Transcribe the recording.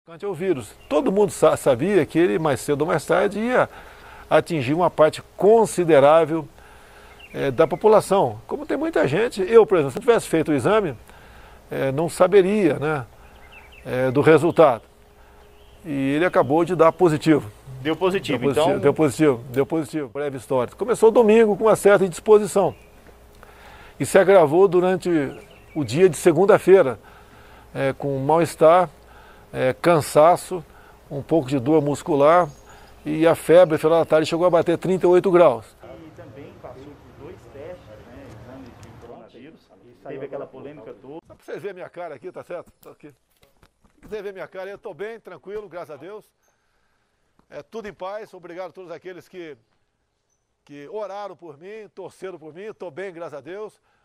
É o vírus. Todo mundo sabia que ele, mais cedo ou mais tarde, ia atingir uma parte considerável da população. Como tem muita gente, eu, por exemplo, se eu tivesse feito o exame, não saberia, né, do resultado. E ele acabou de dar positivo. Deu positivo, então? Deu positivo. Breve história. Começou domingo com uma certa indisposição. E se agravou durante o dia de segunda-feira, com mal-estar, cansaço, um pouco de dor muscular e a febre, no final da tarde, chegou a bater 38 graus. E também passou por 2 testes, né, exames de coronavírus, e teve aquela polêmica toda. Só para vocês verem minha cara aqui, tá certo? Tô aqui. Se quiser ver minha cara, eu estou bem, tranquilo, graças a Deus. Tudo em paz, obrigado a todos aqueles que oraram por mim, torceram por mim, estou bem, graças a Deus.